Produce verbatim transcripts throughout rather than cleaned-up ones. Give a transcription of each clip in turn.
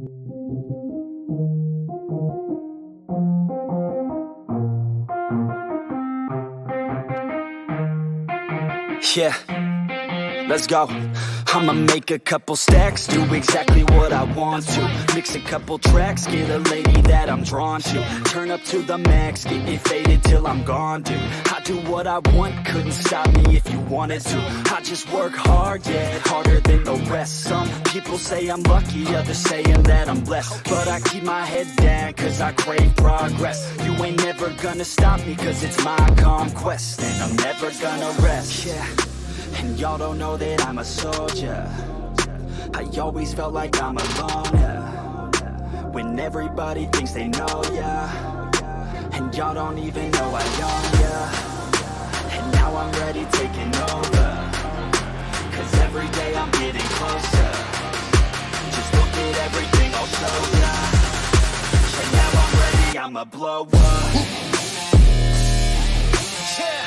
Yeah, let's go. I'ma make a couple stacks, do exactly what I want to. Mix a couple tracks, get a lady that I'm drawn to. Turn up to the max, get it faded till I'm gone, dude. I do what I want, couldn't stop me if you wanted to. I just work hard, yeah, harder than the rest. Some people say I'm lucky, others saying that I'm blessed. But I keep my head down, cause I crave progress. You ain't never gonna stop me, cause it's my conquest. And I'm never gonna rest, yeah. And y'all don't know that I'm a soldier. I always felt like I'm alone, yeah. When everybody thinks they know, yeah. And y'all don't even know I own, yeah. And now I'm ready taking over, cause every day I'm getting closer. Just look at everything I'll show ya. And now I'm ready, I'ma blow up. Yeah.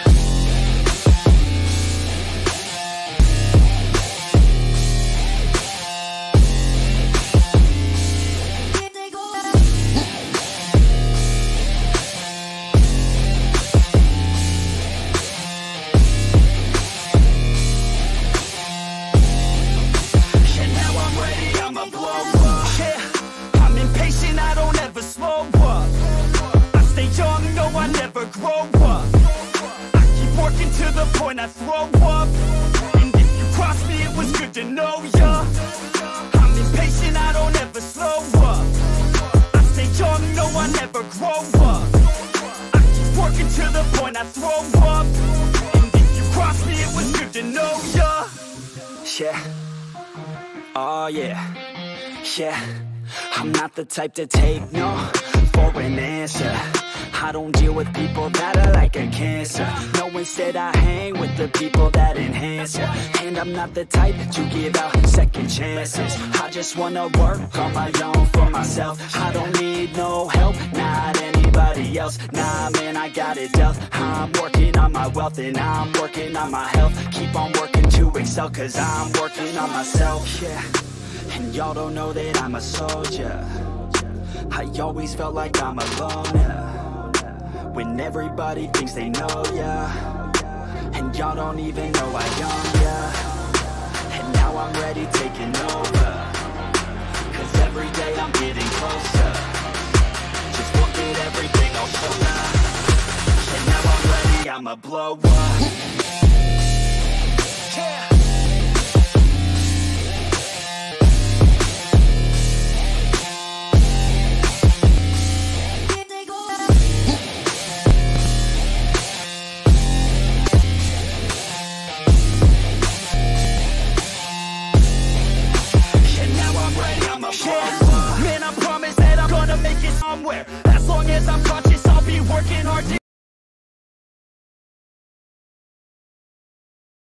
I throw up, and if you cross me, it was good to know ya. I'm impatient, I don't ever slow up. I stay young, no, I never grow up. I keep working to the point I throw up, and if you cross me, it was good to know ya. Yeah, oh yeah, yeah. I'm not the type to take no for an answer. I don't deal with people that are like a cancer. No, instead I hang with the people that enhance ya. And I'm not the type to give out second chances. I just wanna work on my own for myself. I don't need no help, not anybody else. Nah, man, I got it dealt. I'm working on my wealth and I'm working on my health. Keep on working to excel, cause I'm working on myself, yeah. And y'all don't know that I'm a soldier. I always felt like I'm alone, yeah. When everybody thinks they know, yeah. And y'all don't even know I own, yeah. And now I'm ready taking over, cause every day I'm getting closer. Just look at everything I'll show ya. And now I'm ready, I'ma blow up. Yeah. Yeah.